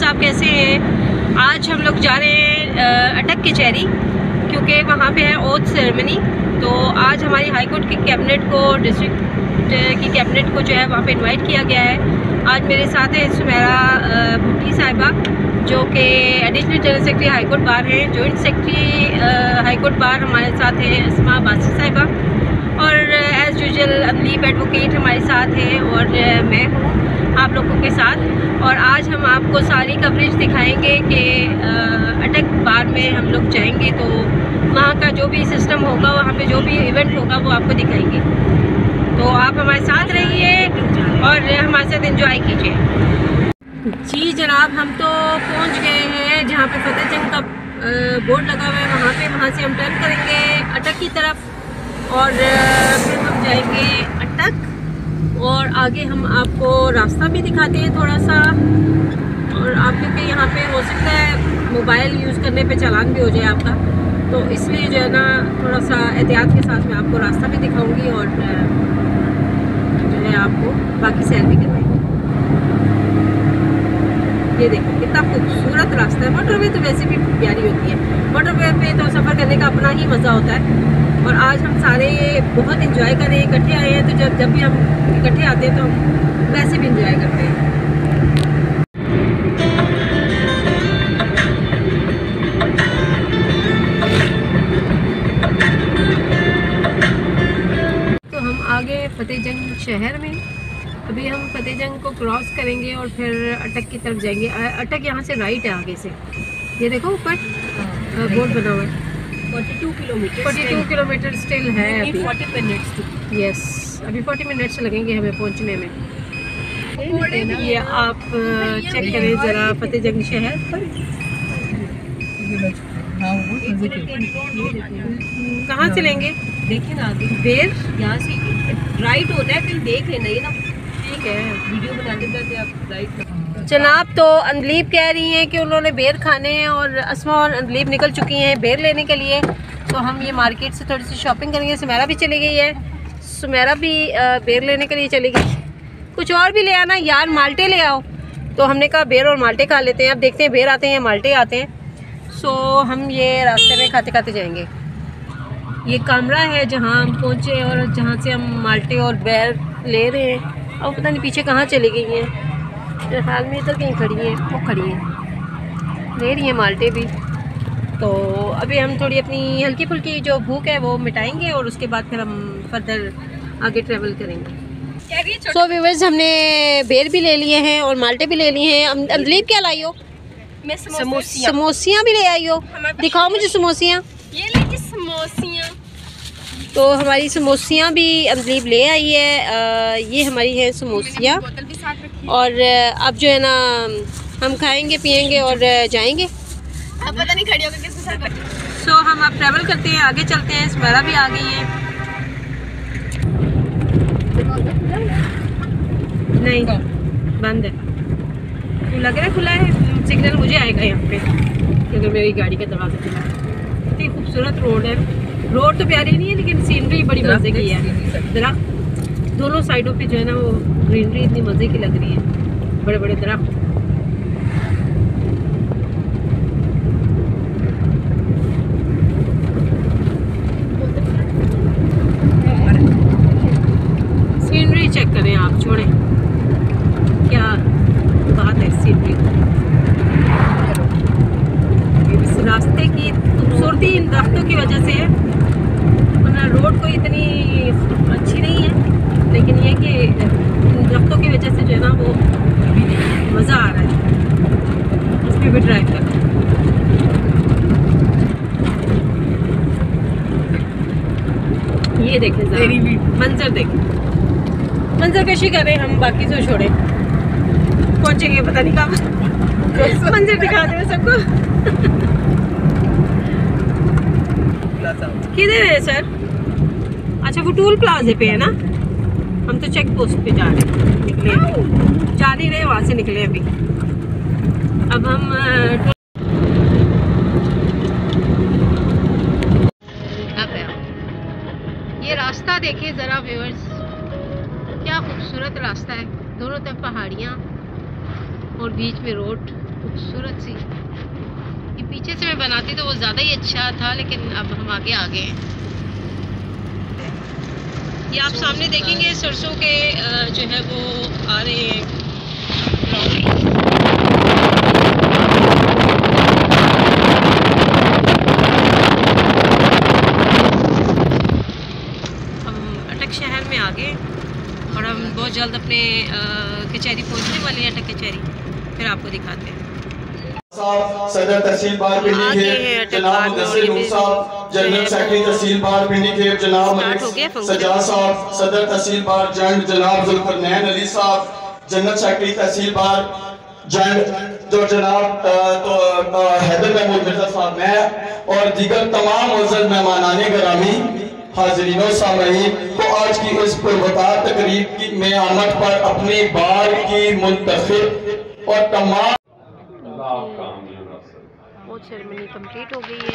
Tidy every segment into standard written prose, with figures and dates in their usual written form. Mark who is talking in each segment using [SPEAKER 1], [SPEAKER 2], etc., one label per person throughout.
[SPEAKER 1] साहब कैसे हैं। आज हम लोग जा रहे हैं अटक कचहरी, क्योंकि वहाँ पे है ओथ सेरेमनी। तो आज हमारी हाई कोर्ट की कैबिनेट को, डिस्ट्रिक्ट की कैबिनेट को जो है वहाँ पे इनवाइट किया गया है। आज मेरे साथ है सुमेरा भुट्टी साहिबा, जो कि additional general secretary high court bar हैं। Joint secretary high court bar हमारे साथ है अस्मा बासी साहिबा, और एज़ यूजुअल अनलीब एडवोकेट हमारे साथ है, और मैं हूँ आप लोगों के साथ। और आज हम आपको सारी कवरेज दिखाएंगे कि अटक बार में हम लोग जाएंगे तो वहाँ का जो भी सिस्टम होगा, वहाँ पे जो भी इवेंट होगा वो आपको दिखाएंगे। तो आप हमारे साथ रहिए और हमारे साथ एंजॉय कीजिए। जी जनाब, हम तो पहुँच गए हैं जहाँ पे फतेह जंग का बोर्ड लगा हुआ है। वहाँ से हम टर्न करेंगे अटक की तरफ, और फिर हम जाएंगे अटक, और आगे हम आपको रास्ता भी दिखाते हैं थोड़ा सा। और आप क्योंकि यहाँ पे हो सकता है मोबाइल यूज़ करने पे चालान भी हो जाए आपका, तो इसलिए जो है ना थोड़ा सा एहतियात के साथ मैं आपको रास्ता भी दिखाऊंगी, और जो है आपको बाकी सैर भी करवाएंगे। ये देखो कितना खूबसूरत रास्ता है। मोटरवे तो वैसे भी प्यारी होती है, मोटरवे पे तो सफ़र करने का अपना ही मज़ा होता है। और आज हम सारे बहुत इंजॉय कर रहे हैं, इकट्ठे आए हैं। तो जब भी हम इकट्ठे आते हैं तो हम वैसे भी इंजॉय करते हैं। तो हम आगे फतेह जंग शहर में, अभी हम फतेह जंग को क्रॉस करेंगे और फिर अटक की तरफ जाएंगे। अटक यहाँ से राइट है आगे से, ये देखो ऊपर बोर्ड बना हुआ है। 42 किलोमीटर स्टिल है अभी। 40 मिनट्स। यस, अभी 40 मिनट्स लगेंगे हमें पहुंचने में। ये आप चेक करें ज़रा फतेह जंग शहर। कहाँ से लेंगे? देखिए ना आगे बेर, यहाँ से राइट होता है, कहीं देख लेना। ये ना ठीक है, वीडियो बनाते करते आप राइट। जनाब, तो अनलीब कह रही हैं कि उन्होंने बेर खाने हैं, और अस्मा और अनलीब निकल चुकी हैं बेर लेने के लिए। तो हम ये मार्केट से थोड़ी सी शॉपिंग करेंगे। सुमेरा भी चली गई है, सुमेरा भी बेर लेने के लिए चली गई। कुछ और भी ले आना यार, माल्टे ले आओ। तो हमने कहा बेर और माल्टे खा लेते हैं। अब देखते हैं बेर आते हैं या माल्टे आते हैं। सो हम ये रास्ते में खाते खाते जाएंगे। ये कमरा है जहाँ हम पहुँचे और जहाँ से हम माल्टे और बेर ले रहे हैं। अब पता नहीं पीछे कहाँ चली गई हैं, हाल में इधर कहीं खड़ी हैं, वो खड़ी हैं, ले रही हैं माल्टे भी। तो अभी हम थोड़ी अपनी हल्की फुल्की जो भूख है वो मिटाएंगे, और उसके बाद फिर हम फर्दर आगे ट्रेवल करेंगे। सो व्यूअर्स, हमने बेर भी ले लिए हैं और माल्टे भी ले लिए हैं। अनलीब क्या लाई हो?
[SPEAKER 2] मैं
[SPEAKER 1] समोसियाँ भी ले आई हो? दिखाओ मुझे समोसियाँ।
[SPEAKER 2] ये लीजिए समोसियाँ।
[SPEAKER 1] तो हमारी समोसियाँ भी अनलीब ले आई है। ये हमारी है समोसियाँ, और अब जो है ना हम खाएंगे पिएंगे और जाएंगे।
[SPEAKER 2] अब पता नहीं खड़ी होकर किसके साथ।
[SPEAKER 1] सो हम अब ट्रैवल करते हैं, आगे चलते हैं। सुमेरा भी आ गई है। नहीं, बंद है। लग रहा है खुला है, सिग्नल मुझे आएगा यहाँ पे अगर मेरी गाड़ी का दरवाजा खुला है। इतनी खूबसूरत रोड है। रोड तो प्यारी नहीं है, लेकिन सीनरी बड़ी मज़े की है। दरख्त दोनों साइडों पे जो है ना वो ग्रीनरी इतनी मज़े की लग रही है, बड़े बड़े दरख्त। सीनरी चेक करें आप, छोड़ें, क्या बात है सीनरी। इस रास्ते की खूबसूरती इन दरख्तों की वजह से है, वरना रोड कोई इतनी अच्छी नहीं है, लेकिन ये कि इन दरख्तों की वजह से जो है ना वो मज़ा आ रहा है इसमें भी ड्राइव करना। ये देखें मंजर, देखें मंजर कशी करें हम, बाकी से छोड़े पहुंचेंगे पता नहीं कब। मंजर दिखा दे सबको। किधर है सर? अच्छा, वो टूल प्लाजे पे है ना। हम तो चेक पोस्ट पे जा रहे हैं, निकले जा नहीं रहे, वहाँ से निकले अभी। अब हम ये रास्ता देखिए ज़रा व्यूअर्स, क्या खूबसूरत रास्ता है। दोनों तरफ पहाड़ियाँ और बीच में रोड। खूबसूरत सी। ये पीछे से मैं बनाती तो वो ज़्यादा ही अच्छा था, लेकिन अब हम आगे आ गए हैं। ये आप सामने देखेंगे सरसों के जो है वो आ रहे हैं। हम अटक शहर में आ गए और हम बहुत जल्द अपने कचहरी पहुंचने वाले हैं। अटक कचहरी फिर आपको दिखाते हैं।
[SPEAKER 3] सदर तहसील बार पिंडी के जनाब मुदस्सिर नूर साहब, जनरल सेक्रेटरी तहसील बार पिंडी के जनाब मलिक सजाद साहब, सदर तहसील बार जंड जनाब जुल्फरनैन अली साहब, जनरल सेक्रेटरी तहसील बार जंड जो जनाब हैदर महमूद मिर्जा साहब, मैं और दीगर तमाम मुअज़्ज़ज़ मेहमानाने गिरामी, हाज़रीनों सामईन को आज की इस पुरवकार तकरीब की में आमद पर अपनी बार की मुंतखब और तमाम
[SPEAKER 1] बहुत सेरेमनी कंप्लीट हो गई है।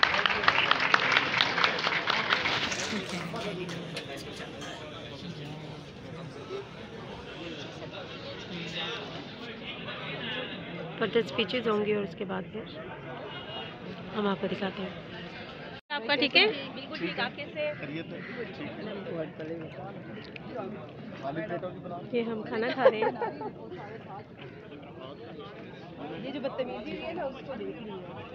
[SPEAKER 1] फर्दर स्पीचेस होंगी और उसके बाद फिर हम आपको दिखाते हैं। आपका ठीक है? बिल्कुल ठीक। आप कैसे? ये हम खाना खा रहे हैं। ये जो बदतमीजी है ना उसको देख रही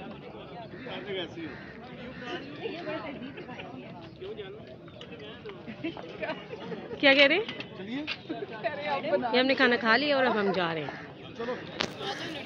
[SPEAKER 1] है। क्या कह रहे हैं? ये हमने खाना खा लिया और अब हम जा रहे हैं।